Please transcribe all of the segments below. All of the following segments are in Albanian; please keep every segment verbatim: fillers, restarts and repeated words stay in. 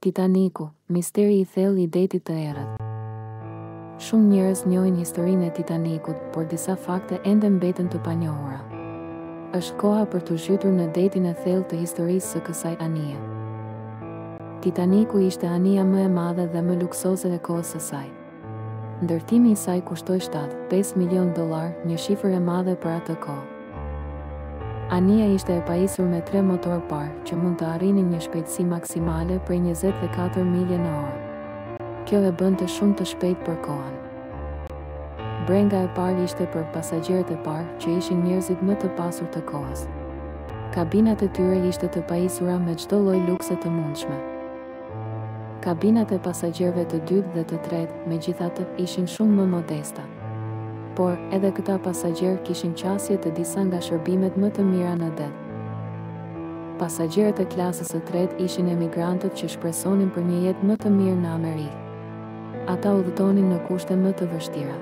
Titaniku, misteri i thellë i detit të errët. Shumë njerëz njohin historinë e Titanikut, por disa fakte ende mbeten të panjohura. Është koha për të zhytur në detin e thellë të historisë së kësaj anije. Titaniku ishte anija më e madhe dhe më luksoze e kohës së saj. Ndërtimi i saj kushtoi shtatë e pesë milion dollar, një shifër e madhe për atë kohë. Anija ishte e pajisur me tre motor par, që mund të arrinin një shpejtësi maksimale prej njëzet e katër milje në orë. Kjo e bënte shumë të shpejt për kohën. Brenga e parë ishte për pasagjerët e parë, që ishin njerëzit më të pasur të kohës. Kabinat e tyre ishte të pajisura me çdo lloj lukse të mundshme. Kabinat e pasagjerëve të dytë dhe të tretë, megjithatë, ishin shumë më modesta. Por, edhe këta pasagjerë kishin qasje të disa nga shërbimet më të mira në det. Pasagjerët e klasës së tretë ishin emigrantët që shpresonin për një jetë më të mirë në Amerikë. Ata udhëtonin në kushte më të vështira.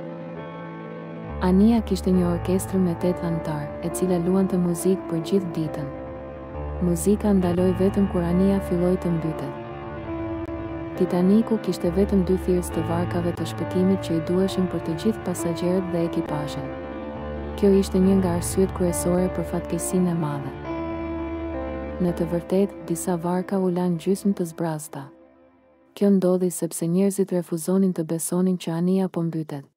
Anija kishte një orkestrë me tetë anëtar, e cila luante muzikë për gjithë ditën. Muzika ndaloi vetëm kur anija filloi të mbytet. Titaniku kishte vetëm dy thirrës të varkave të shpëtimit që i duheshin për të gjithë pasagjerët dhe ekipazhin. Kjo ishte një nga arsyet kryesore për fatkeqësinë e madhe. Në të vërtetë, disa varka u lanë gjysmë të zbrazta. Kjo ndodhi sepse njerëzit refuzonin të besonin që anija po mbytet.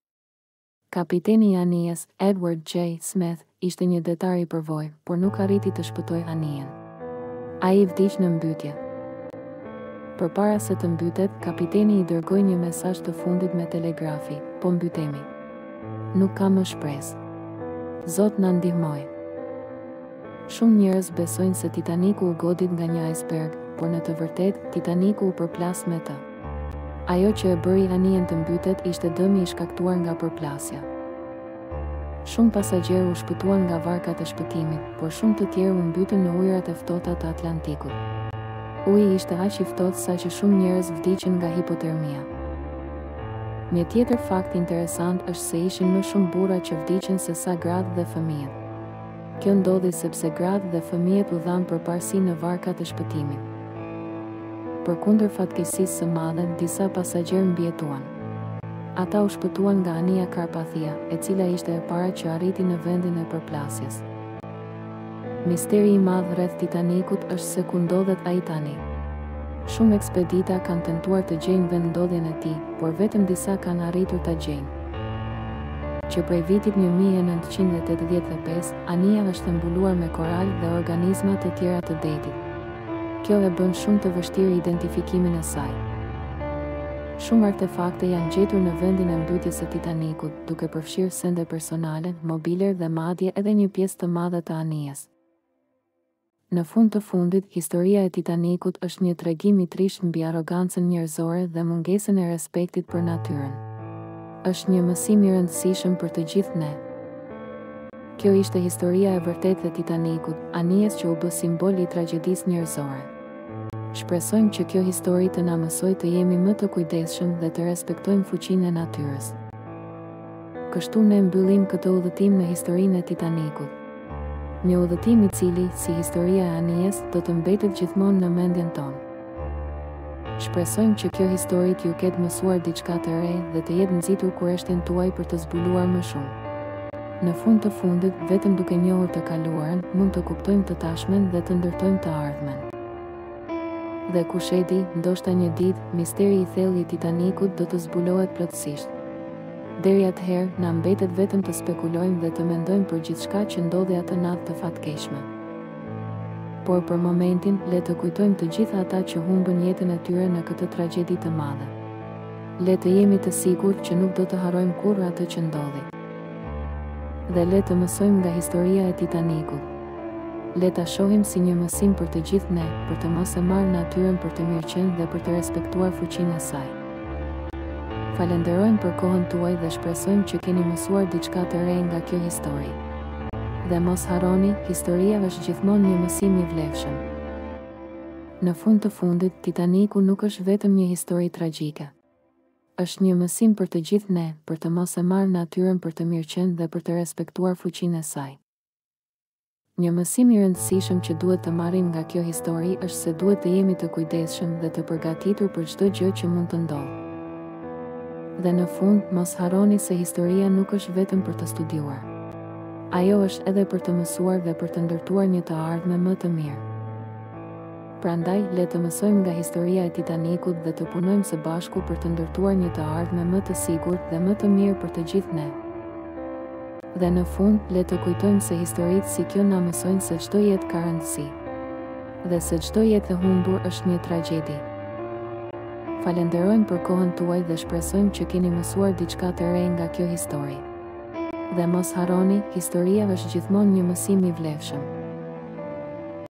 Kapiteni i anijes, Edward J. Smith, ishte një detar i përvojë, por nuk arriti të shpëtojë anijen. Ai vdiq në mbytje. Përpara se të mbytet, kapiteni i dërgoi një mesazh të fundit me telegrafi: "Po mbytemi. Nuk ka më shpresë. Zot na ndihmoj." Shumë njerëz besojnë se Titaniku u godit nga një iceberg, por në të vërtetë Titaniku u përplas me të. Ajo që e bëri anijen të mbytet ishte dëmi i shkaktuar nga përplasja. Shumë pasagjerë u shpëtuan nga varkat e shpëtimit, por shumë të tjerë u mbytën në ujërat e ftohta të Atlantikut. Uji ishte aq i ftohtë sa që shumë njerëz vdiqën nga hipotermia. Një tjetër fakt interesant është se ishin më shumë burra që vdiqën se sa gratë dhe fëmijët. Kjo ndodhi sepse gratë dhe fëmijët u dhanë përparësi në varkat e shpëtimit. Përkundër fatkeqësisë së madhe, disa pasagjerë mbijetuan. Ata u shpëtuan nga anija Karpathia, e cila ishte e para që arriti në vendin e përplasjes. Misteri i madh rreth Titanikut është se ku ndodhet ai tani. Shumë ekspedita kanë tentuar të gjejnë vendndodhjen e tij, por vetëm disa kanë arritur ta gjejnë. Që prej vitit një mijë e nëntëqind e tetëdhjetë e pesë, anija është mbuluar me koral dhe organizma të tjera të detit. Kjo e bën shumë të vështirë identifikimin e saj. Shumë artefakte janë gjetur në vendin e mbytjes së Titanikut, duke përfshirë sende personale, mobiler dhe madje edhe një pjesë të madhe të anijes. Në fund të fundit, historia e Titanikut është një tregim i trisht mbi arrogancën njerëzore dhe mungesën e respektit për natyrën. Është një mësim i rëndësishëm për të gjithë ne. Kjo ishte historia e vërtetë e Titanikut, anijes që u bë simbol i tragjedisë njerëzore. Shpresojmë që kjo histori të na mësojë të jemi më të kujdesshëm dhe të respektojmë fuqinë e natyrës. Kështu ne mbyllim këtë udhëtim në historinë e Titanikut. Një udhëtim i cili, si historia e anijes, do të mbetet gjithmonë në mendjen tonë. Shpresojmë që kjo histori t'ju ketë mësuar diçka të re dhe të jetë nxitur kurreshtin tuaj për të zbuluar më shumë. Në fund të fundit, vetëm duke njohur të kaluarën, mund të kuptojmë të tashmen dhe të ndërtojmë të ardhmen. Dhe kush e di, ndoshta një ditë, misteri i thellë i Titanikut do të zbulohet plotësisht. Deri atëherë, na mbetet vetëm të spekulojmë dhe të mendojmë për gjithçka që ndodhi atë natë të fatkeqshme. Por për momentin, le të kujtojmë të gjitha ata që humbën jetën e tyre në këtë tragjedi të madhe. Le të jemi të sigurt që nuk do të harrojmë kurrë atë që ndodhi. Dhe le të mësojmë nga historia e Titanikut. Le ta shohim si një mësim për të gjithë ne, për të mos e marrë natyrën për të mirëqenë dhe për të respektuar fuqinë e saj. Falenderojmë për kohën tuaj dhe shpresojmë që keni mësuar diçka të re nga kjo histori. Dhe mos harroni, historia është gjithmonë një mësim i vlefshëm. Në fund të fundit, Titaniku nuk është vetëm një histori tragjike. Është një mësim për të gjithë ne, për të mos e marrë natyrën për të mirëqenë dhe për të respektuar fuqinë e saj. Një mësim i rëndësishëm që duhet të marrim nga kjo histori është se duhet të jemi të kujdesshëm dhe të përgatitur për çdo gjë që mund të ndodhë. Dhe në fund, mos harroni se historia nuk është vetëm për të studiuar. Ajo është edhe për të mësuar dhe për të ndërtuar një të ardhme më të mirë. Prandaj, le të mësojmë nga historia e Titanikut dhe të punojmë së bashku për të ndërtuar një të ardhme më të sigurt dhe më të mirë për të gjithë ne. Dhe në fund, le të kujtojmë se historitë si kjo na mësojnë se çdo jetë ka rëndësi, dhe se çdo jetë e humbur është një tragjedi. Falenderojmë për kohën tuaj dhe shpresojmë që keni mësuar diçka të re nga kjo histori. Dhe mos harroni, historia është gjithmonë një mësim i vlefshëm.